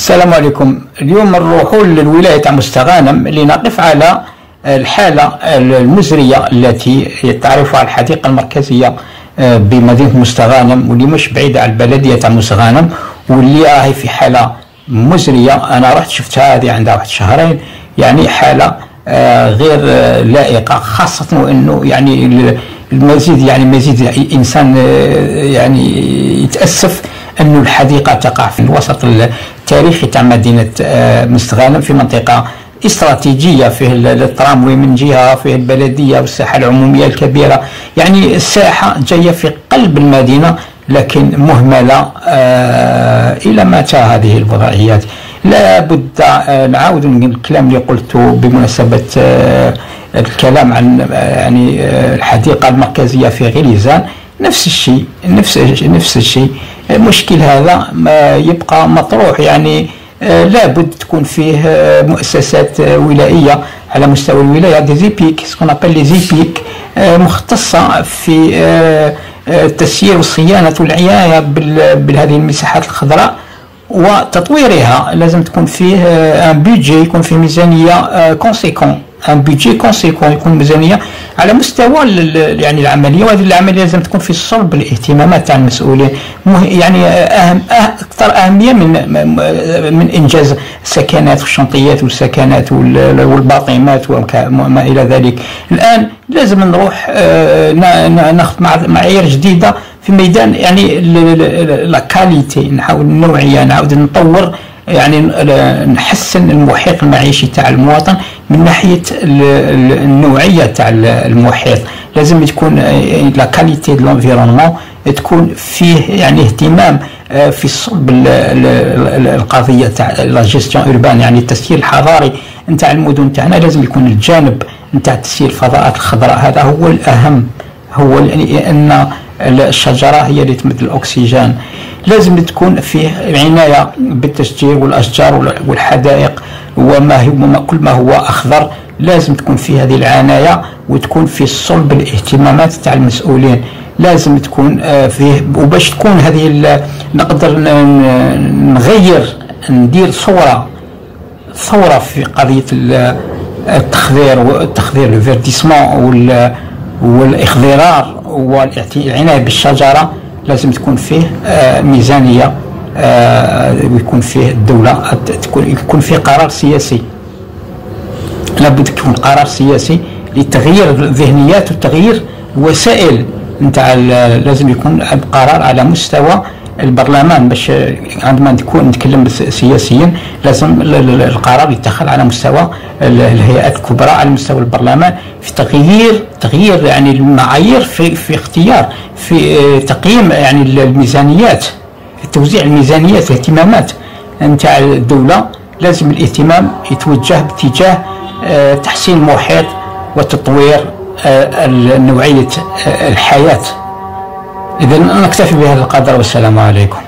السلام عليكم. اليوم نروحوا للولاية تاع مستغانم لنقف على الحالة المزرية التي تعرفها الحديقة المركزية بمدينة مستغانم، واللي مش بعيدة عن البلدية تاع مستغانم، واللي راهي في حالة مزرية. أنا رحت شفتها هذه عندها واحد شهرين، يعني حالة غير لائقة، خاصة وأنه يعني مزيد الإنسان يعني يتأسف أن الحديقة تقع في الوسط التاريخي تاع مدينة مستغانم، في منطقة استراتيجية، فيه التراموي من جهة، فيه البلدية والساحة العمومية الكبيرة، يعني الساحة جاية في قلب المدينة لكن مهملة. إلى متى هذه الوضعيات؟ لا بد نعاود من الكلام اللي قلته بمناسبة الكلام عن يعني الحديقة المركزية في غليزان. نفس الشيء المشكل هذا ما يبقى مطروح، يعني لابد تكون فيه مؤسسات ولائية على مستوى الولاية، دي زيبيك سكون ابل لي زيبيك، مختصة في التسيير والصيانة والعناية بهذه المساحات الخضراء وتطويرها. لازم تكون فيه ان بيدجي، يكون فيه ميزانية كونسيكون، ان بيدجي كونسيكون، يكون ميزانية على مستوى يعني العملية، وهذه العملية لازم تكون في صلب الاهتمامات تاع المسؤولين، يعني أكثر أهمية من إنجاز السكنات والشنطيات والسكنات والباطمات وما إلى ذلك. الآن لازم نروح ناخذ معايير جديدة في ميدان يعني لا كاليتي، نحاول النوعية، نعاود نطور، يعني نحسن المحيط المعيشي تاع المواطن من ناحية النوعية تاع المحيط. لازم تكون لا كاليتي دو لونفيرونمون، تكون فيه يعني اهتمام في صلب القضية تاع لا جيستيون اوربان، يعني التسيير الحضاري نتاع المدن تاعنا. لازم يكون الجانب نتاع تسيير الفضاءات الخضراء، هذا هو الأهم، هو لأن الشجرة هي اللي تمد الأكسجين. لازم تكون فيه عناية بالتشجير والأشجار والحدائق كل ما هو أخضر، لازم تكون فيه هذه العناية وتكون في صلب الاهتمامات تاع المسؤولين. لازم تكون فيه، وباش تكون هذه نقدر نغير، ندير ثورة في قضية التخضير الفيرديسمون والإخضرار والعناية بالشجرة. لازم تكون فيه ميزانية، ويكون فيه الدولة، يكون فيه قرار سياسي. لابد يكون قرار سياسي لتغيير الذهنيات وتغيير الوسائل نتاع. لازم يكون قرار على مستوى البرلمان، باش عندما نتكلم سياسيا لازم القرار يتخذ على مستوى الهيئات الكبرى، على مستوى البرلمان، في تغيير يعني المعايير في اختيار، في تقييم يعني الميزانيات، في توزيع الميزانيات، الاهتمامات نتاع الدولة. لازم الاهتمام يتوجه باتجاه تحسين المحيط وتطوير نوعية الحياة. إذا نكتفي بهذا القدر، والسلام عليكم.